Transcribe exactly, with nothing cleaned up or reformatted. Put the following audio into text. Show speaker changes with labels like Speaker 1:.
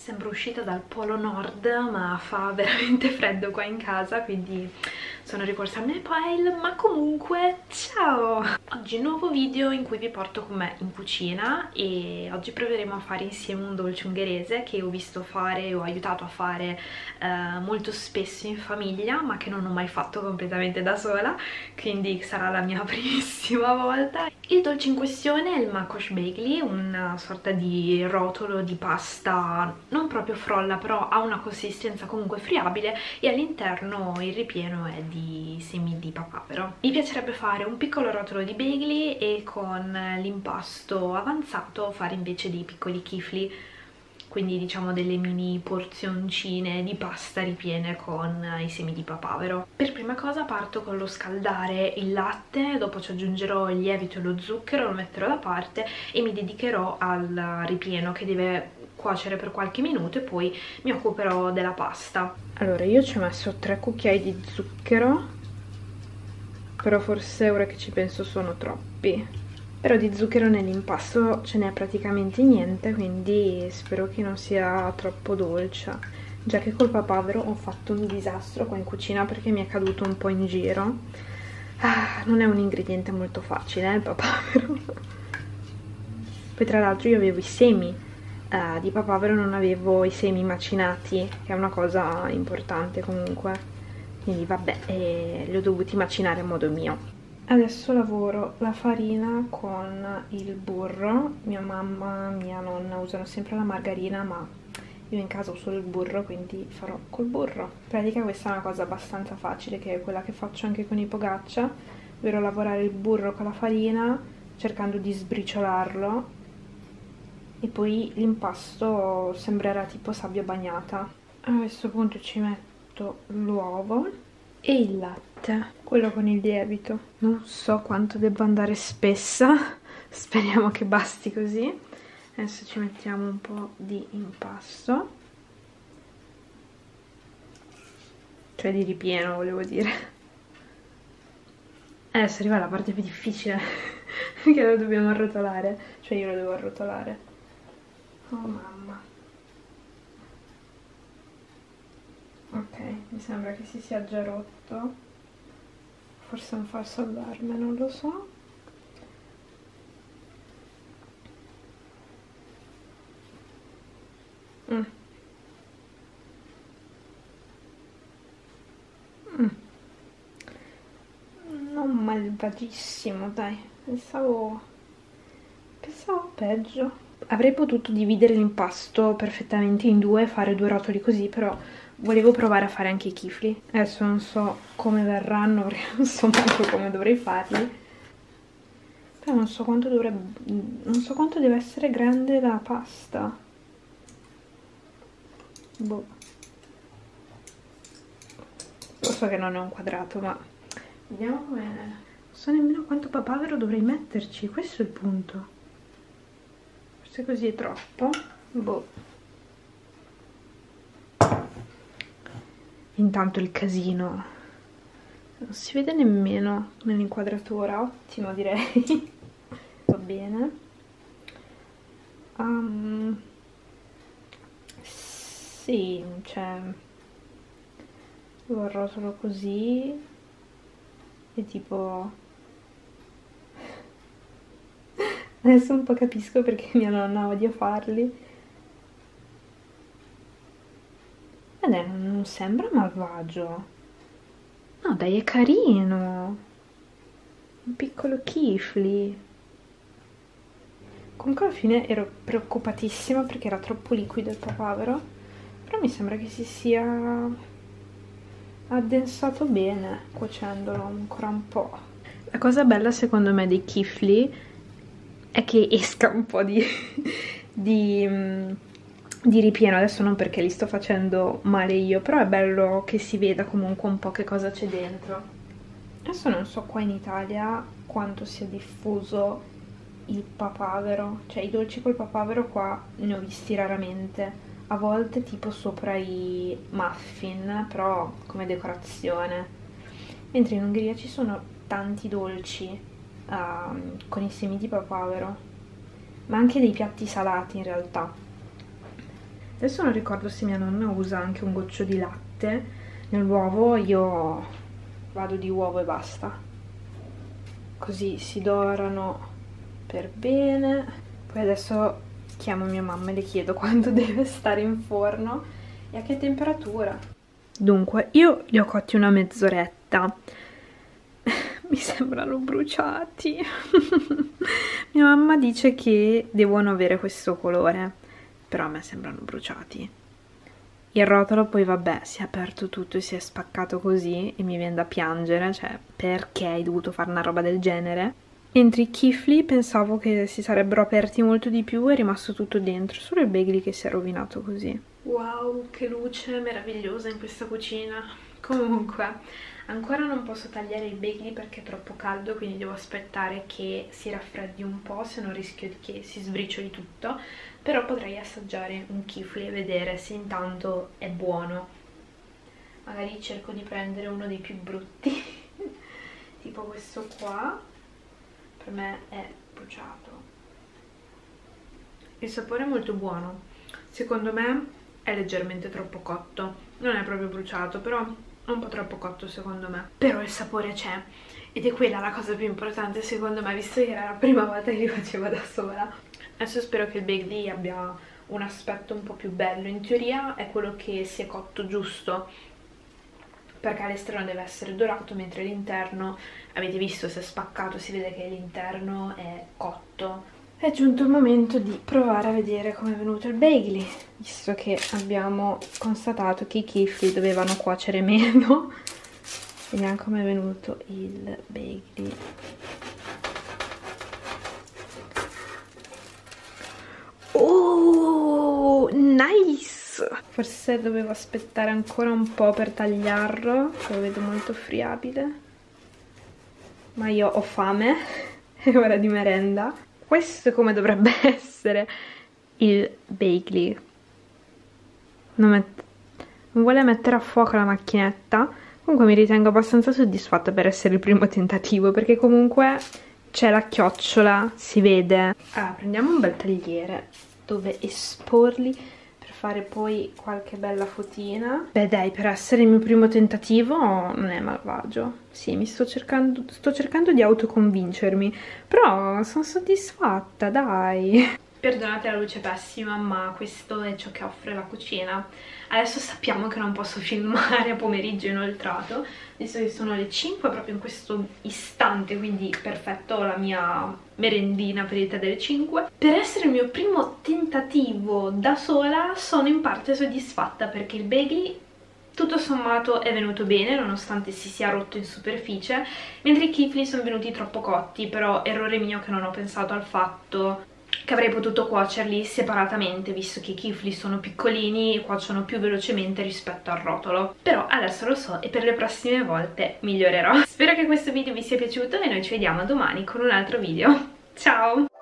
Speaker 1: Sembro uscita dal Polo Nord, ma fa veramente freddo qua in casa, quindi sono ricorsa al Nepal, ma comunque ciao! Oggi nuovo video in cui vi porto con me in cucina e oggi proveremo a fare insieme un dolce ungherese che ho visto fare, ho aiutato a fare eh, molto spesso in famiglia, ma che non ho mai fatto completamente da sola, quindi sarà la mia primissima volta. Il dolce in questione è il Makosh Beigli, una sorta di rotolo di pasta non proprio frolla, però ha una consistenza comunque friabile e all'interno il ripieno è di semi di papavero. Mi piacerebbe fare un piccolo rotolo di beigli e con l'impasto avanzato fare invece dei piccoli kifli, quindi diciamo delle mini porzioncine di pasta ripiene con i semi di papavero. Per prima cosa parto con lo scaldare il latte, dopo ci aggiungerò il lievito e lo zucchero, lo metterò da parte e mi dedicherò al ripieno che deve cuocere per qualche minuto e poi mi occuperò della pasta. Allora, io ci ho messo tre cucchiai di zucchero, però forse ora che ci penso sono troppi. Però di zucchero nell'impasto ce n'è praticamente niente, quindi spero che non sia troppo dolce, già che col papavero ho fatto un disastro qua in cucina perché mi è caduto un po' in giro. Ah, non è un ingrediente molto facile, eh, il papavero. Poi tra l'altro io avevo i semi eh, di papavero, non avevo i semi macinati, che è una cosa importante comunque, quindi vabbè, eh, li ho dovuti macinare a modo mio. Adesso lavoro la farina con il burro. Mia mamma, mia nonna usano sempre la margarina, ma io in casa uso il burro, quindi farò col burro. In pratica questa è una cosa abbastanza facile, che è quella che faccio anche con i focaccia, ovvero lavorare il burro con la farina cercando di sbriciolarlo e poi l'impasto sembrerà tipo sabbia bagnata. A questo punto ci metto l'uovo e il latte, quello con il lievito. Non so quanto debba andare spessa, speriamo che basti così. Adesso ci mettiamo un po' di impasto, cioè di ripieno volevo dire. Adesso arriva la parte più difficile, che lo dobbiamo arrotolare, cioè io lo devo arrotolare. Oh mamma. Ok, mi sembra che si sia già rotto, forse è un falso allarme, non lo so. Mm. Mm. Non malvagissimo, dai, pensavo, pensavo peggio. Avrei potuto dividere l'impasto perfettamente in due e fare due rotoli così, però volevo provare a fare anche i kifli. Adesso non so come verranno, perché non so manco come dovrei farli. Però non so quanto dovrebbe... non so quanto deve essere grande la pasta. Boh. Lo so che non è un quadrato, ma... vediamo come... non so nemmeno quanto papavero dovrei metterci, questo è il punto. Forse così è troppo. Boh. Intanto il casino non si vede nemmeno nell'inquadratura, ottimo direi. Va bene. Um, sì, cioè lo arrotolo così e tipo adesso un po' capisco perché mia nonna odia farli. Dai, non sembra malvagio. No, dai, è carino. Un piccolo kifli. Comunque alla fine ero preoccupatissima perché era troppo liquido il papavero, però mi sembra che si sia addensato bene cuocendolo ancora un po'. La cosa bella secondo me dei kifli è che esca un po' di... di di ripieno, adesso non perché li sto facendo male io, però è bello che si veda comunque un po' che cosa c'è dentro. Adesso non so qua in Italia quanto sia diffuso il papavero, cioè i dolci col papavero qua ne ho visti raramente, a volte tipo sopra i muffin, però come decorazione, mentre in Ungheria ci sono tanti dolci uh, con i semi di papavero, ma anche dei piatti salati in realtà. Adesso non ricordo se mia nonna usa anche un goccio di latte nell'uovo, io vado di uovo e basta. Così si dorano per bene. Poi adesso chiamo mia mamma e le chiedo quanto deve stare in forno e a che temperatura. Dunque, io li ho cotti una mezz'oretta. Mi sembrano bruciati. Mia mamma dice che devono avere questo colore, però a me sembrano bruciati. Il rotolo poi vabbè, si è aperto tutto e si è spaccato così e mi viene da piangere, cioè perché hai dovuto fare una roba del genere? Mentre i kifli pensavo che si sarebbero aperti molto di più, è rimasto tutto dentro, solo il bagel che si è rovinato così. Wow, che luce meravigliosa in questa cucina. Comunque, ancora non posso tagliare i bagel perché è troppo caldo, quindi devo aspettare che si raffreddi un po', se no rischio che si sbricioli tutto. Però potrei assaggiare un kifli e vedere se intanto è buono. Magari cerco di prendere uno dei più brutti, tipo questo qua. Per me è bruciato. Il sapore è molto buono. Secondo me è leggermente troppo cotto. Non è proprio bruciato, però è un po' troppo cotto secondo me. Però il sapore c'è. Ed è quella la cosa più importante secondo me, visto che era la prima volta che li facevo da sola. Adesso spero che il bagel abbia un aspetto un po' più bello. In teoria è quello che si è cotto giusto, perché all'esterno deve essere dorato, mentre l'interno, avete visto, si è spaccato, si vede che l'interno è cotto. È giunto il momento di provare a vedere come è venuto il bagel, visto che abbiamo constatato che i kifli dovevano cuocere meno. Vediamo come è venuto il bagel. Oh, nice! Forse dovevo aspettare ancora un po' per tagliarlo, lo vedo molto friabile. Ma io ho fame, è ora di merenda. Questo è come dovrebbe essere il bagel. Non, met- non vuole mettere a fuoco la macchinetta. Comunque mi ritengo abbastanza soddisfatta per essere il primo tentativo, perché comunque c'è la chiocciola, si vede. Allora, prendiamo un bel tagliere dove esporli per fare poi qualche bella fotina. Beh dai, per essere il mio primo tentativo non è malvagio. Sì, mi sto cercando, sto cercando di autoconvincermi, però sono soddisfatta, dai. Perdonate la luce pessima, ma questo è ciò che offre la cucina. Adesso sappiamo che non posso filmare a pomeriggio inoltrato, visto che sono le cinque proprio in questo istante, quindi perfetto, la mia merendina per il tè delle cinque. Per essere il mio primo tentativo da sola sono in parte soddisfatta, perché il bagel tutto sommato è venuto bene, nonostante si sia rotto in superficie, mentre i kifli sono venuti troppo cotti, però errore mio che non ho pensato al fatto che avrei potuto cuocerli separatamente, visto che i kifli sono piccolini e cuociono più velocemente rispetto al rotolo. Però adesso lo so e per le prossime volte migliorerò. Spero che questo video vi sia piaciuto e noi ci vediamo domani con un altro video. Ciao!